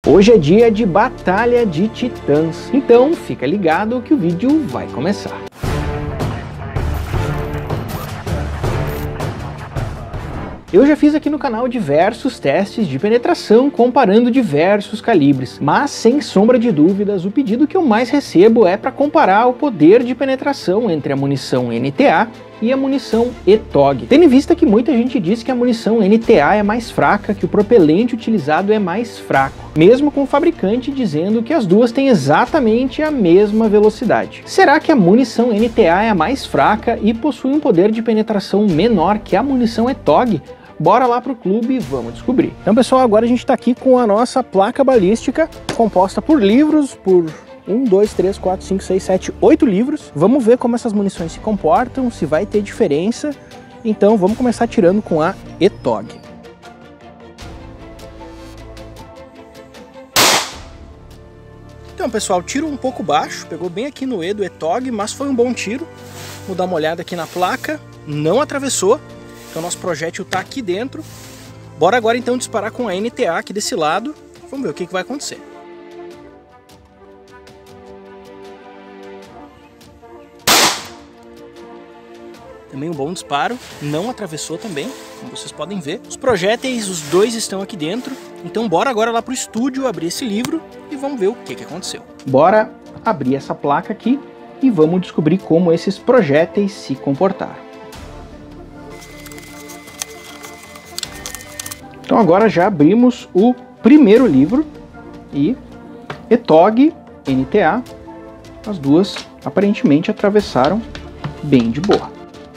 Hoje é dia de Batalha de Titãs, então fica ligado que o vídeo vai começar. Eu já fiz aqui no canal diversos testes de penetração comparando diversos calibres, mas sem sombra de dúvidas o pedido que eu mais recebo é para comparar o poder de penetração entre a munição NTA e a munição ETOG. Tendo em vista que muita gente diz que a munição NTA é mais fraca, que o propelente utilizado é mais fraco, mesmo com o fabricante dizendo que as duas têm exatamente a mesma velocidade. Será que a munição NTA é a mais fraca e possui um poder de penetração menor que a munição ETOG? Bora lá pro clube e vamos descobrir. Então pessoal, agora a gente está aqui com a nossa placa balística, composta por livros, por 1, 2, 3, 4, 5, 6, 7, 8 livros. Vamos ver como essas munições se comportam, se vai ter diferença. Então vamos começar tirando com a ETOG. Então pessoal, tiro um pouco baixo, pegou bem aqui no E do ETOG, mas foi um bom tiro. Vou dar uma olhada aqui na placa, não atravessou. Então nosso projétil está aqui dentro. Bora agora então disparar com a NTA aqui desse lado. Vamos ver o que vai acontecer. Também um bom disparo, não atravessou também, como vocês podem ver. Os projéteis, os dois estão aqui dentro. Então bora agora lá pro estúdio abrir esse livro e vamos ver o que aconteceu. Bora abrir essa placa aqui e vamos descobrir como esses projéteis se comportaram. Então agora já abrimos o primeiro livro e ETOG, NTA, as duas aparentemente atravessaram bem de boa.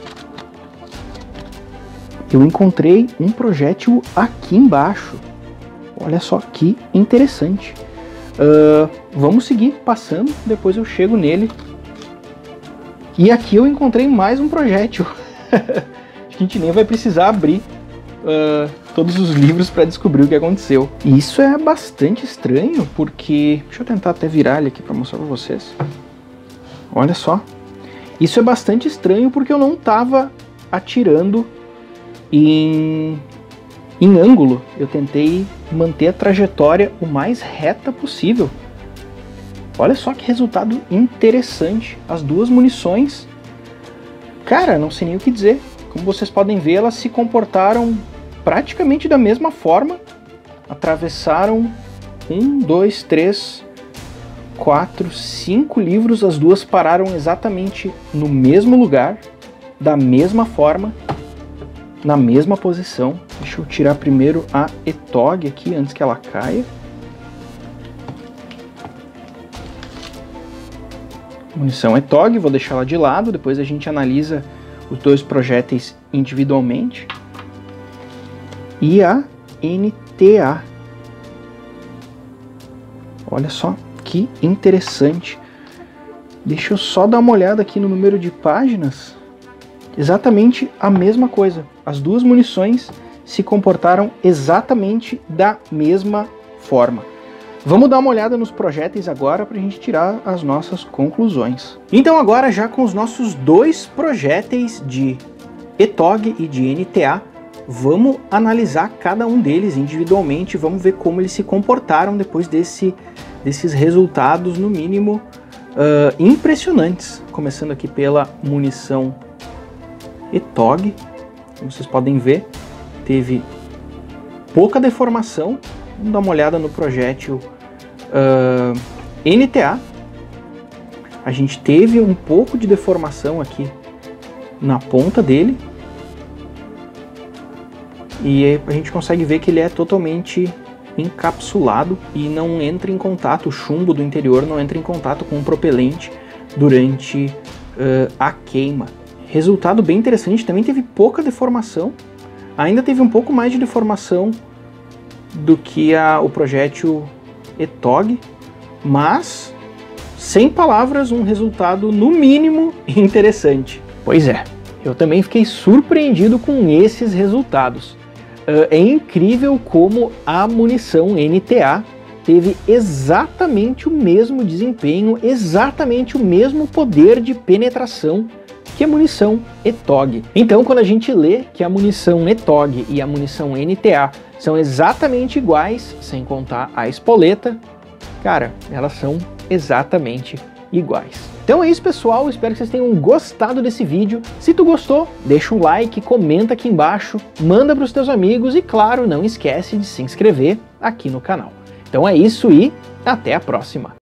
Eu encontrei um projétil aqui embaixo, olha só que interessante. Vamos seguir passando, depois eu chego nele. E aqui eu encontrei mais um projétil. A gente nem vai precisar abrir todos os livros para descobrir o que aconteceu. E isso é bastante estranho, porque... Deixa eu tentar até virar ele aqui para mostrar para vocês. Olha só. Isso é bastante estranho porque eu não estava atirando em ângulo. Eu tentei manter a trajetória o mais reta possível. Olha só que resultado interessante. As duas munições, cara, não sei nem o que dizer. Como vocês podem ver, elas se comportaram praticamente da mesma forma. Atravessaram 1, 2, 3, 4, 5 livros. As duas pararam exatamente no mesmo lugar, da mesma forma, na mesma posição. Deixa eu tirar primeiro a ETOG aqui antes que ela caia. Munição ETOG, vou deixar ela de lado, depois a gente analisa os dois projéteis individualmente. E a NTA. Olha só que interessante. Deixa eu só dar uma olhada aqui no número de páginas. Exatamente a mesma coisa. As duas munições se comportaram exatamente da mesma forma. Vamos dar uma olhada nos projéteis agora para a gente tirar as nossas conclusões. Então agora, já com os nossos dois projéteis de ETOG e de NTA, vamos analisar cada um deles individualmente, vamos ver como eles se comportaram depois desses resultados, no mínimo, impressionantes. Começando aqui pela munição ETOG, como vocês podem ver, teve pouca deformação. Vamos dar uma olhada no projétil NTA. A gente teve um pouco de deformação aqui na ponta dele. E a gente consegue ver que ele é totalmente encapsulado e não entra em contato, o chumbo do interior não entra em contato com o propelente durante a queima. Resultado bem interessante, também teve pouca deformação, ainda teve um pouco mais de deformação do que o projétil ETOG, mas, sem palavras, um resultado no mínimo interessante. Pois é, eu também fiquei surpreendido com esses resultados. É incrível como a munição NTA teve exatamente o mesmo desempenho, exatamente o mesmo poder de penetração que a munição ETOG. Então, quando a gente lê que a munição ETOG e a munição NTA são exatamente iguais, sem contar a espoleta. Cara, elas são exatamente iguais. Então é isso, pessoal, espero que vocês tenham gostado desse vídeo. Se tu gostou, deixa um like, comenta aqui embaixo, manda para os teus amigos e, claro, não esquece de se inscrever aqui no canal. Então é isso e até a próxima!